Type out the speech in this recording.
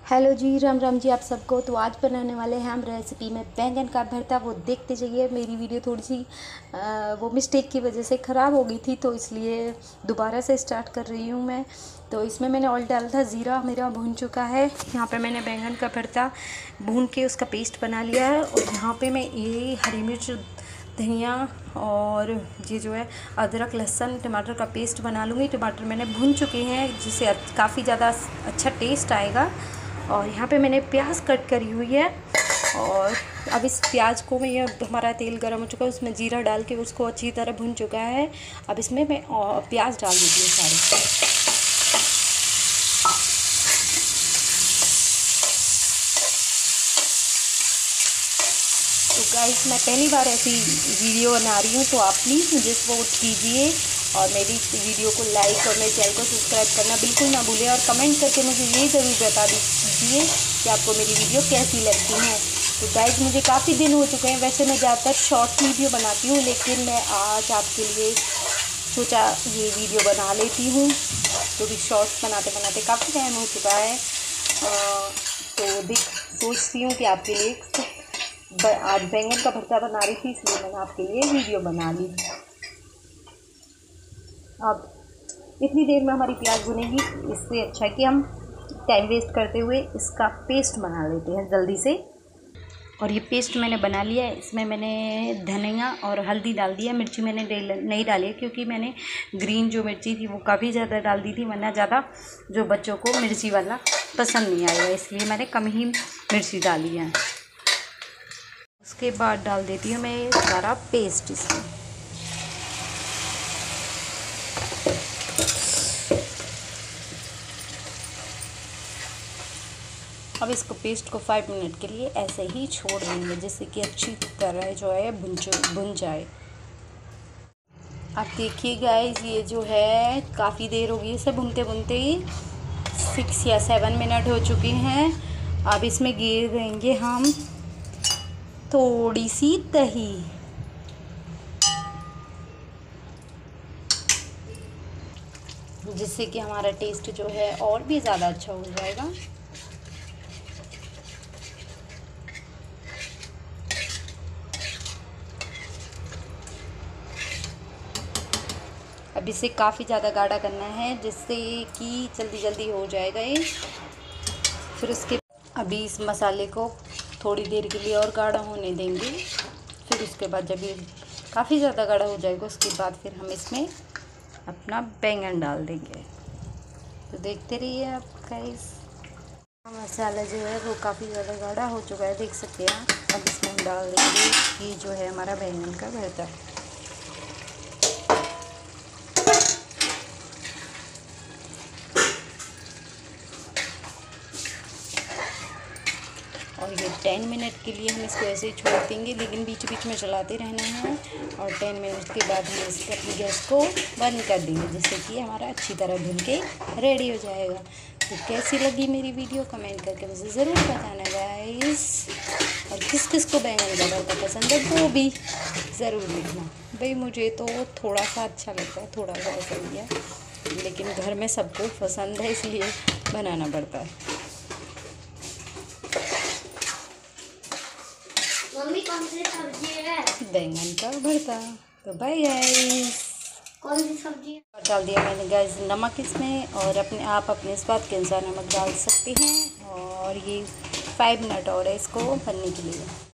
Hello ji, Ram Ram ji आप सबको। तो आज बनाने वाले हैं हम रेसिपी में बैंगन का भरता। वो देखते जाइए। मेरी वीडियो थोड़ी सी वो मिस्टेक की वजह से ख़राब हो गई थी, तो इसलिए दोबारा से स्टार्ट कर रही हूँ मैं। तो इसमें मैंने ऑयल डाला था, ज़ीरा मेरा भून चुका है। यहाँ पे मैंने बैंगन का भरता भून के उसका पेस्ट बना लिया है। और यहाँ पे मैं ये हरी मिर्च, धनिया और ये जो है अदरक, लहसुन, टमाटर का पेस्ट बना लूँगी। टमाटर मैंने भून चुके हैं, जिससे काफ़ी ज़्यादा अच्छा टेस्ट आएगा। और यहाँ पे मैंने प्याज कट करी हुई है। और अब इस प्याज को मैं, ये हमारा तेल गर्म हो चुका है, उसमें जीरा डाल के उसको अच्छी तरह भून चुका है। अब इसमें मैं प्याज डाल देती हूँ सारे। तो गाइस, मैं पहली बार ऐसी वीडियो बना रही हूँ, तो आप प्लीज़ मुझे सपोर्ट कीजिए और मेरी वीडियो को लाइक और मेरे चैनल को सब्सक्राइब करना बिल्कुल ना भूलें। और कमेंट करके मुझे ये ज़रूर बता दीजिए कि आपको मेरी वीडियो कैसी लगती है। तो गाइस, मुझे काफ़ी दिन हो चुके हैं। वैसे मैं ज़्यादातर शॉर्ट वीडियो बनाती हूँ, लेकिन मैं आज आपके लिए सोचा ये वीडियो बना लेती हूँ, क्योंकि शॉर्ट्स बनाते बनाते काफ़ी टाइम हो चुका है। तो सोचती हूँ कि आपके लिए आज बैंगन का भरता बना रही थी, इसलिए मैंने आपके लिए वीडियो बना ली। अब इतनी देर में हमारी प्याज भुनेगी, इससे अच्छा है कि हम टाइम वेस्ट करते हुए इसका पेस्ट बना लेते हैं जल्दी से। और ये पेस्ट मैंने बना लिया है। इसमें मैंने धनिया और हल्दी डाल दिया। मिर्ची मैंने नहीं डाली है, क्योंकि मैंने ग्रीन जो मिर्ची थी वो काफ़ी ज़्यादा डाल दी थी, वरना ज़्यादा जो बच्चों को मिर्ची वाला पसंद नहीं आएगा, इसलिए मैंने कम ही मिर्ची डाली है। उसके बाद डाल देती हूँ मैं सारा पेस्ट इसमें। अब इसको पेस्ट को 5 मिनट के लिए ऐसे ही छोड़ देंगे, जिससे कि अच्छी तरह जो है भुन जाए। अब देखिए गाइस, ये जो है काफ़ी देर हो गई इसे भुनते भुनते ही 6 या 7 मिनट हो चुके हैं। अब इसमें गिर देंगे हम थोड़ी सी दही। जिससे कि हमारा टेस्ट जो है और भी ज़्यादा अच्छा हो जाएगा। अब इसे काफ़ी ज़्यादा गाढ़ा करना है, जिससे कि जल्दी जल्दी हो जाएगा ये। फिर उसके अभी इस मसाले को थोड़ी देर के लिए और गाढ़ा होने देंगे। फिर उसके बाद जब ये काफ़ी ज़्यादा गाढ़ा हो जाएगा, उसके बाद फिर हम इसमें अपना बैंगन डाल देंगे। तो देखते रहिए आप गाइस। मसाला जो है वो काफ़ी ज़्यादा गाढ़ा हो चुका है, देख सकते हैं आप। अब इसमें हम डाल देंगे ये जो है हमारा बैंगन का भरता। और ये 10 मिनट के लिए हम इसको ऐसे ही छोड़ देंगे, लेकिन बीच बीच में चलाते रहना है। और 10 मिनट के बाद हम इसको अपनी गैस को बंद कर देंगे, जिससे कि हमारा अच्छी तरह भुन के रेडी हो जाएगा। तो कैसी लगी मेरी वीडियो कमेंट करके मुझे ज़रूर बताना गाइस। और किस किस को बैंगन का भरता पसंद है वो भी ज़रूर लिखना। भाई मुझे तो थोड़ा सा अच्छा लगता है, थोड़ा सा ऐसा ही है, लेकिन घर में सबको पसंद है, इसलिए बनाना पड़ता है। मम्मी कौन सी सब्जी है? बैंगन का भरता। तो बाय गाइस। कौन सी सब्जी? डाल दिया मैंने गाइस नमक इसमें, और आप अपने स्वाद के अनुसार नमक डाल सकते हैं। और ये 5 मिनट और है इसको बनने के लिए।